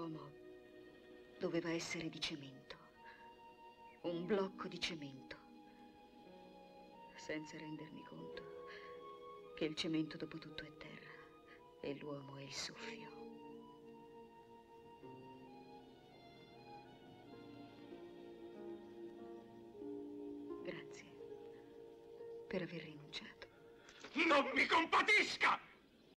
L'uomo doveva essere di cemento, un blocco di cemento, senza rendermi conto che il cemento dopo tutto è terra e l'uomo è il soffio. Grazie per aver rinunciato. Non mi compatisca!